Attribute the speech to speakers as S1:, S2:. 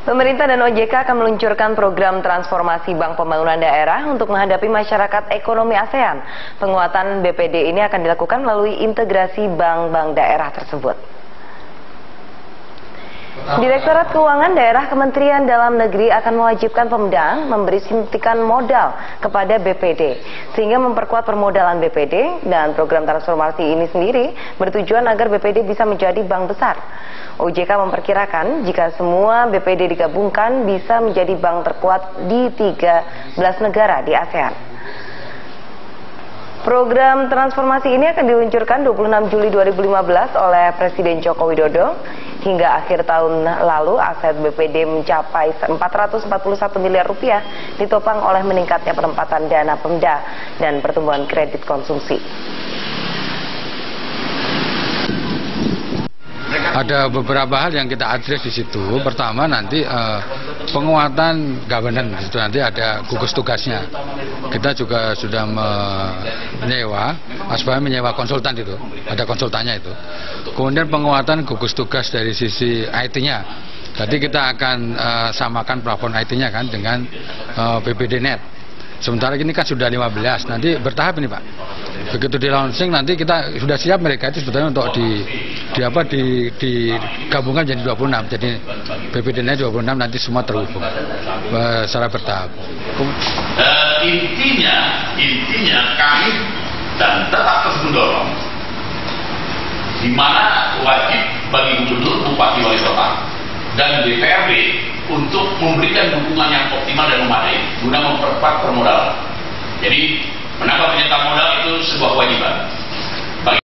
S1: Pemerintah dan OJK akan meluncurkan program transformasi Bank Pembangunan Daerah untuk menghadapi masyarakat ekonomi ASEAN. Penguatan BPD ini akan dilakukan melalui integrasi bank-bank daerah tersebut. Direktorat Keuangan Daerah Kementerian Dalam Negeri akan mewajibkan Pemda memberi suntikan modal kepada BPD, sehingga memperkuat permodalan BPD, dan program transformasi ini sendiri bertujuan agar BPD bisa menjadi bank besar. OJK memperkirakan jika semua BPD digabungkan bisa menjadi bank terkuat di 13 negara di ASEAN. Program transformasi ini akan diluncurkan 26 Juli 2015 oleh Presiden Joko Widodo. Hingga akhir tahun lalu, aset BPD mencapai 441 miliar rupiah, ditopang oleh meningkatnya penempatan dana Pemda dan pertumbuhan kredit konsumsi.
S2: Ada beberapa hal yang kita address di situ. Pertama nanti penguatan governance, itu nanti ada gugus tugasnya. Kita juga sudah menyewa konsultan itu, ada konsultannya itu. Kemudian penguatan gugus tugas dari sisi IT-nya. Jadi kita akan samakan plafon IT-nya kan dengan BPD.net. Sementara ini kan sudah 15, nanti bertahap ini Pak. Begitu di launching nanti kita sudah siap, mereka itu sebetulnya untuk digabungkan jadi 26. Jadi BPD.net 26 nanti semua terhubung secara bertahap.
S3: Intinya kami dan tetap terus mendorong di mana wajib bagi gubernur, bupati, wali kota dan DPRD untuk memberikan dukungan yang optimal dan memadai guna memperkuat permodalan. Jadi menambah penyertaan modal itu sebuah kewajiban.